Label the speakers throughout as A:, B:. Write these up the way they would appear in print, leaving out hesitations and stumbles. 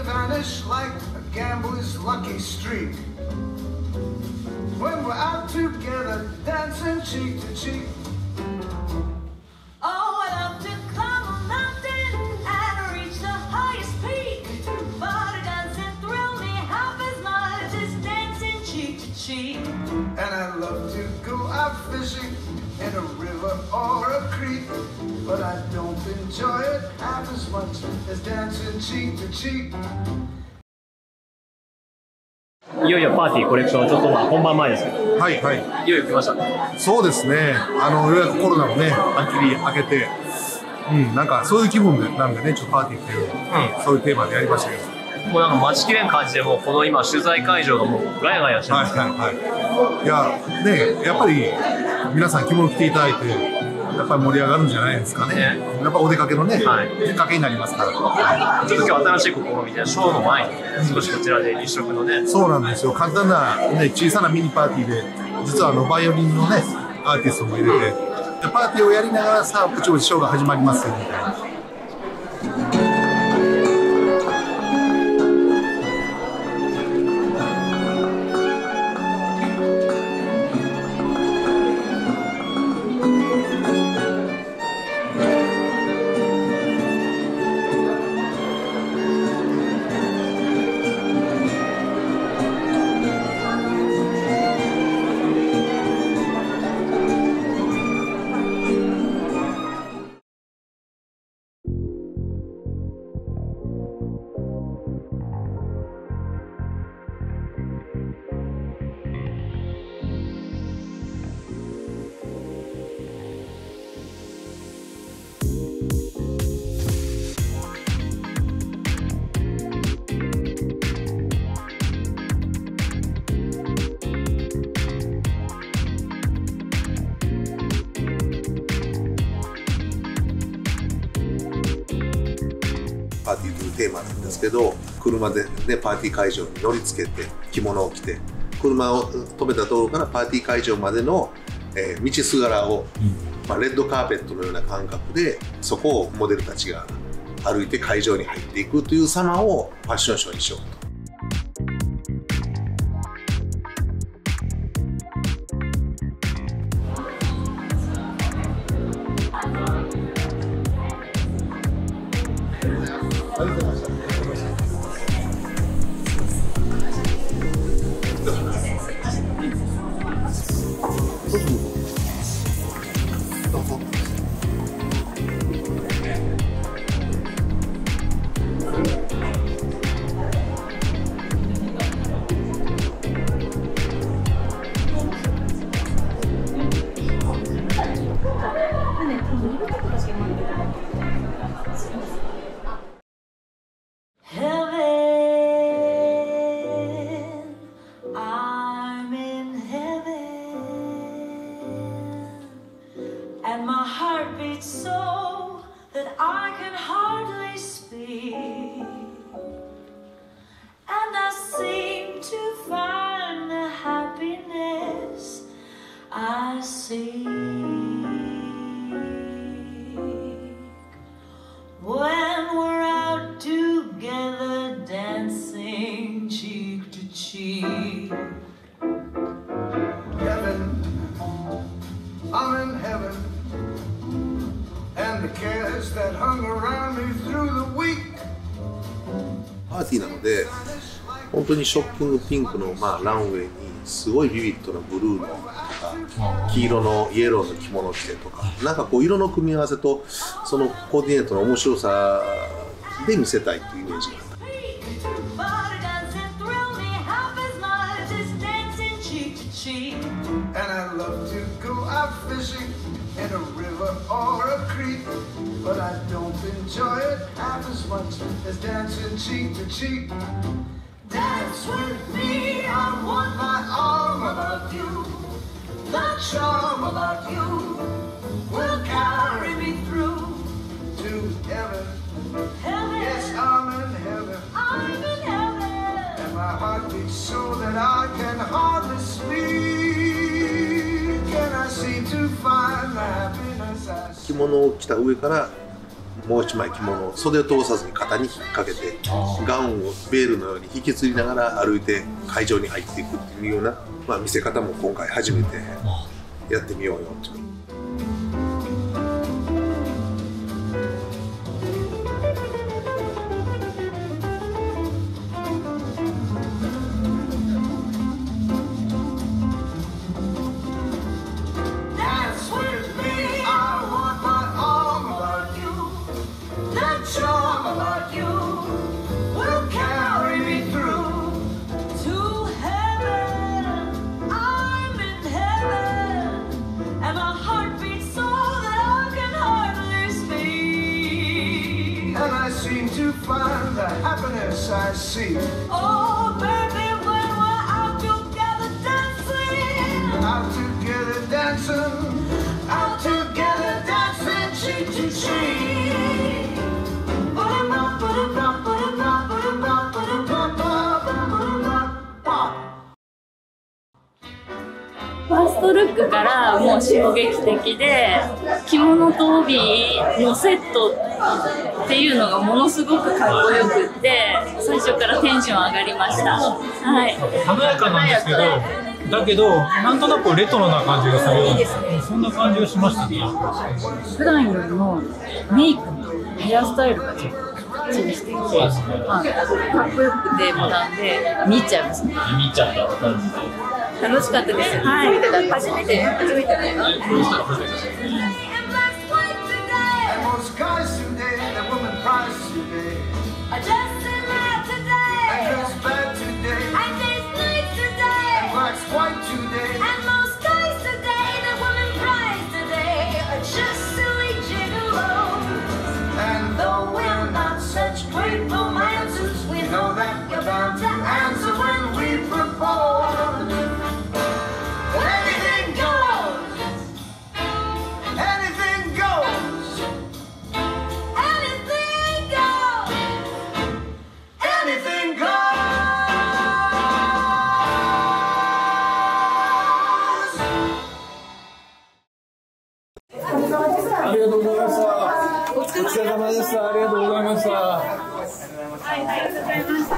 A: to vanish like a gambler's lucky streak. When we're out together, dancing cheek to cheek.
B: Oh, I love to climb a mountain and reach the highest peak, but it doesn't thrill me half as much as dancing cheek to cheek.
A: And I love to go out fishing in a river or a creek, but I don't enjoy it half as much as dancing cheek to cheek.
C: いよいよパーティーコレクションちょっと本番前ですけど、
D: はいはい。
C: いよいよ来ましたね。
D: そうですね。ようやくコロナもね、はっきり明けて、なんかそういう気分でなんかね、ちょっとパーティーっていう、そういうテーマでやりましたけど。
C: もうなんか待ちきれん感じで、もうこの今取材会場がもうガヤガヤしてます。
D: はいはいはい。いやね、やっぱり皆さん着物着ていただいて、やっぱり盛り上がるんじゃないですかね。やっぱお出かけのね、きっかけになりますから。
C: ちょっと今日新しい試みでショーの前に少しこちらで日食のね。
D: そうなんですよ。簡単なね小さなミニパーティーで、実はバイオリンのねアーティストも入れて、でパーティーをやりながらさあプチプチショーが始まりますよみたいな。パーティーというテーマなんですけど、車で、ね、パーティー会場に乗りつけて着物を着て車を止めたところからパーティー会場までの、道すがらを、レッドカーペットのような感覚でそこをモデルたちが歩いて会場に入っていくという様をファッションショーにしようと。
B: And my heart beats so that I can hardly speak, and I seem to find the happiness I seek when we're out together dancing cheek to cheek.
A: Heaven, I'm in heaven, and the cares that hung around me through the week.
D: パーティーなので本当にショッキングピンクの、ランウェイにすごいビビッドなブルーのとか黄色のイエローの着物を着てとか、なんかこう色の組み合わせとそのコーディネートの面白さで見せたいというイメージがあった。
A: And I love to go out fishing in a river or a creek, but I don't enjoy it half as much as dancing cheek to cheek. Dance with me, I want my arm about you. The charm about you will carry me through to heaven. Yes, I'm in heaven. And my heart beats so that I can hardly speak. And I seem to find the happiness I seek.
D: 着物を着た上からもう一枚着物を袖を通さずに肩に引っ掛けてガウンをベールのように引きずりながら歩いて会場に入っていくっていうような、まあ、見せ方も今回初めてやってみようよと。
A: Find the happiness I see.
B: Oh, baby, when we're out together dancing,
A: Out together dancing,
B: out together dancing, cheek to cheek. Ba-da-ba, ba-da-ba, ba-da-ba, ba-da-ba, ba-da-ba, ba-da-ba.
E: ファーストルックからもう衝撃的で、着物と帯のセットっていうのがものすごくかっこよくって、最初からテンション上がりました。はい。
F: 華やかなんですけど、だけどなんとなくレトロな感じがする。いいですね。そんな感じがしましたね。
E: 普段よりもメイクとヘアスタイルがちょっとチェンジしていて、かっこよくてモダンで見入っちゃいますね。
F: 見入っちゃった感じで。
E: 楽しかったです。はい。初めてかな。
A: and most guys today, the woman cries today,
B: I just in love today,
A: and dress bad today,
B: I taste nice today,
A: and black's white today.
B: and most guys today, the woman cries today, are just silly gigolos.
A: And though we're not such great romancers, we know that we're bound to answer when we propose. Anything goes. Anything goes.
B: Anything goes.
A: Anything goes.
F: ありがとうございました。お疲れ様でした。ありがとうございました。はい、ありがとうございます。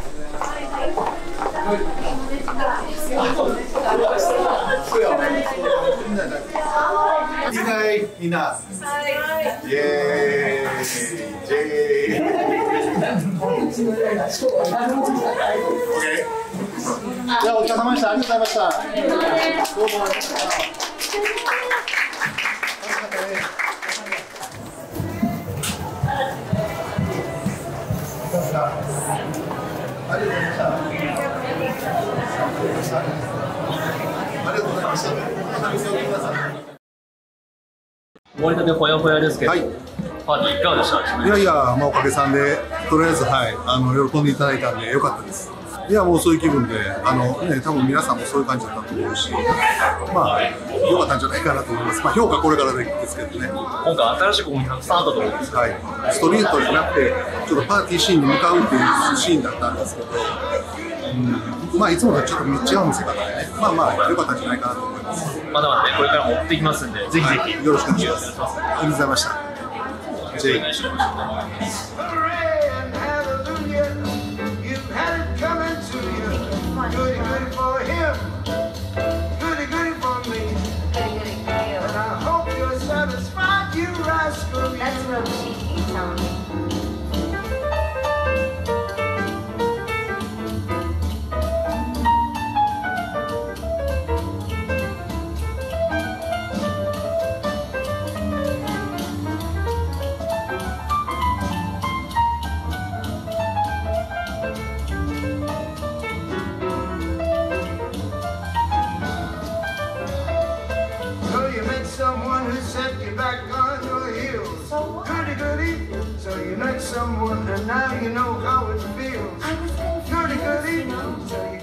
D: みんな。イエーイ。ジェーイ。じゃあお疲れ様でした。ありがとうございました。どうも。
C: 終わりたてほやほやですけど、
D: はい、
C: パーティーいかがでした？
G: いやいや、まあ、おかげさんで、とりあえず、はい、喜んでいただいたんで、よかったです。いや、もうそういう気分で、多分皆さんもそういう感じだったと思うし、まあ、よかったんじゃないかなと思います。まあ、評価これからですけどね。
C: 今回新しいこともたくさんあったと思うんですけど、
G: はい、ストリートじゃなくて、ちょっとパーティーシーンに向かうっていうシーンだったんですけど、まあ、いつもとちょっと違う見せ方でね、まあまあ、よかったんじゃないかなと思います。
C: まだまだね、これからも追っていきますんで、ぜひぜひ、
G: よろしくお願いします。ありがとうございました。ジェイ。
A: Hooray and hallelujah, you've had it coming to you. Goody, goody for him, goody, goody for me. And I hope you're satisfied, you rascal.
B: That's real cheeky, Tony.
A: So you met someone who set you back on your heels. Goody, goody. So you met someone and now you know how it feels. Goody, goody. So